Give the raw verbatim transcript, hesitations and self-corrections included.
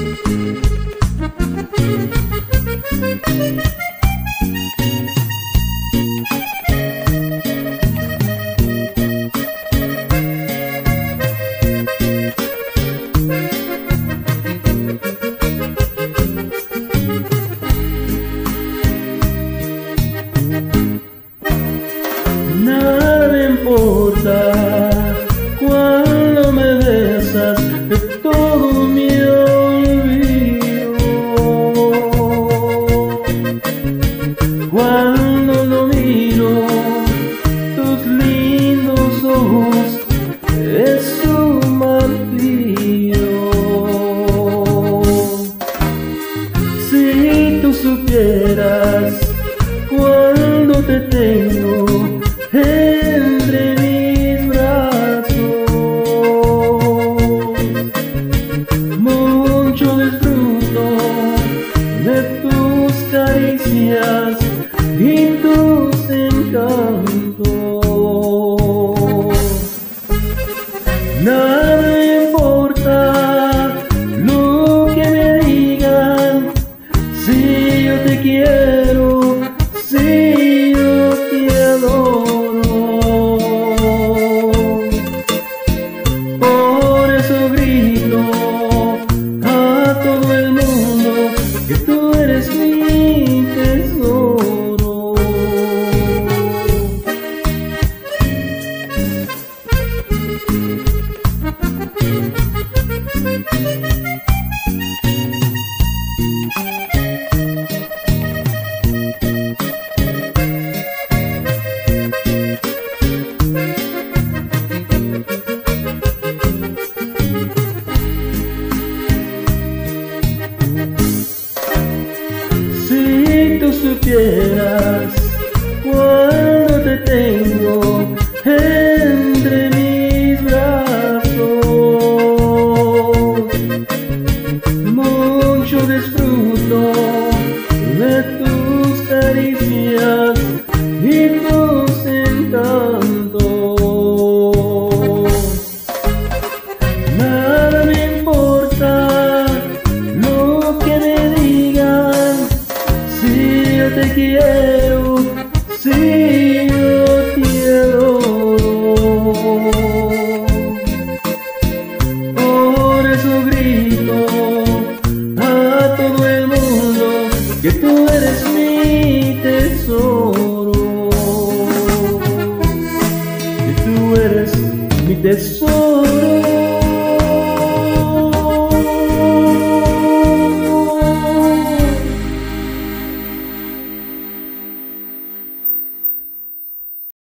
Nada me importa cuando me besas, de todo me olvido. Cuando no miro tus lindos ojos, es un martirio. Si tú supieras cuando te tengo entre mis brazos, mucho disfruto de tus caricias y tus encantos. Nada me importa lo que me digan, si yo te quiero, si yo te adoro. Por eso grito a todo el mundo que tú eres mi tesoro. Si tú supieras cuando te tengo entre mis brazos, mucho disfruto de tus caricias y tus encantos. Nada me importa lo que me digan, si yo te quiero,